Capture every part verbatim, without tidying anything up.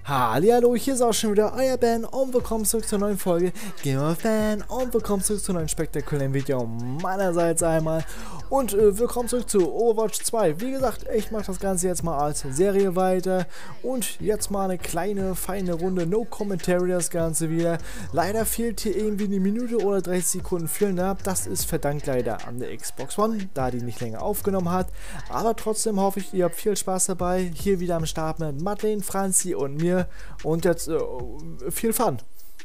Hallihallo, hier ist auch schon wieder euer Ben und willkommen zurück zur neuen Folge Game of Ben und willkommen zurück zu einem neuen spektakulären Video meinerseits einmal und äh, willkommen zurück zu Overwatch zwei. Wie gesagt, ich mache das Ganze jetzt mal als Serie weiter und jetzt mal eine kleine, feine Runde, no commentary das Ganze wieder. Leider fehlt hier irgendwie eine Minute oder dreißig Sekunden fehlen ab, das ist verdankt leider an der Xbox One, da die nicht länger aufgenommen hat, aber trotzdem hoffe ich, ihr habt viel Spaß dabei, hier wieder am Start mit Madeleine, Franzi und mir. Und jetzt äh, viel Fun.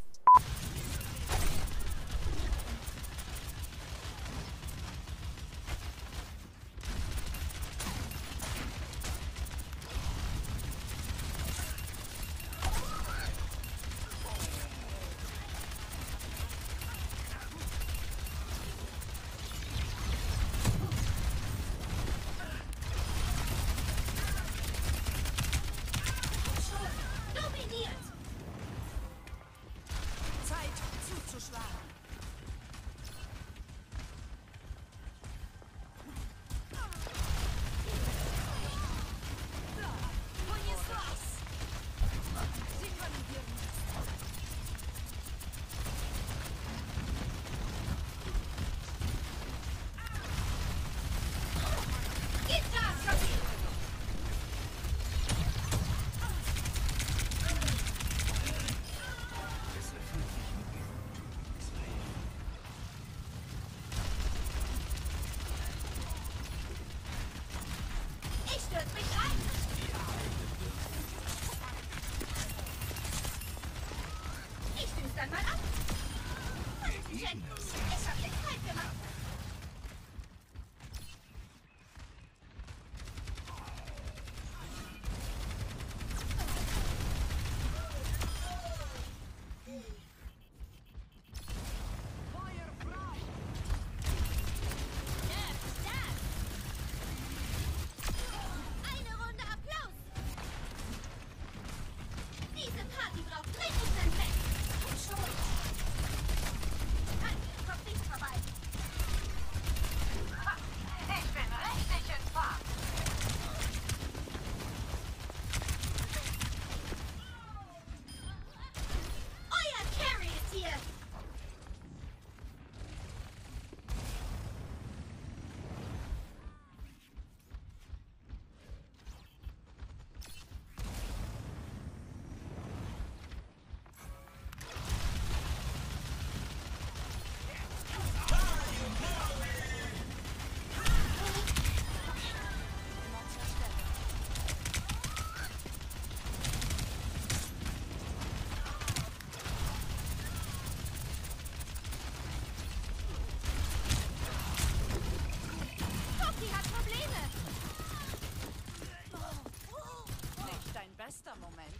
Moment.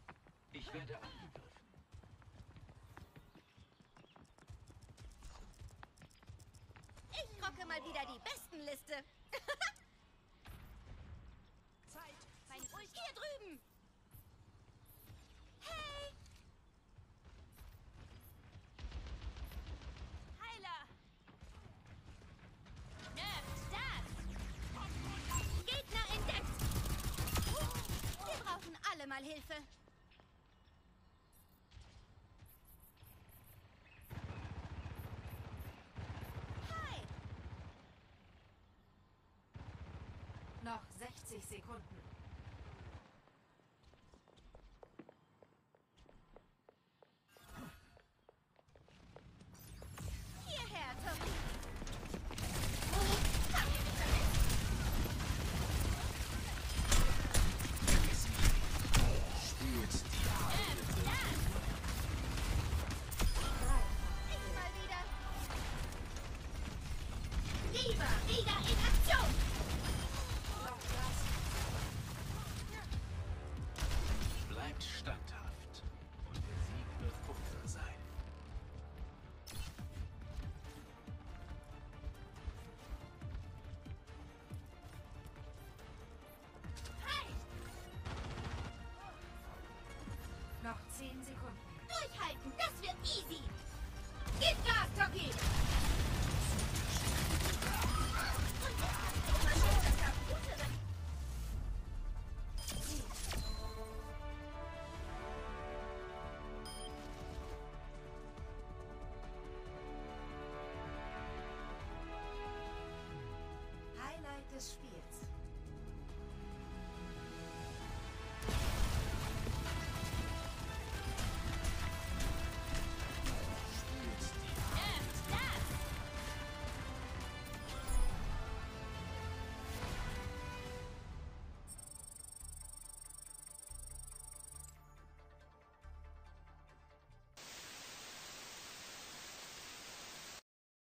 Ich werde angegriffen. Ich rocke mal wieder die Bestenliste. Zeit. Mein Ult hier drüben. Hey. Heiler. Nervt das. Gegner entdeckt. Wir brauchen alle mal Hilfe. Noch sechzig Sekunden. Hierher, Tommy. Ich mal wieder. Diva.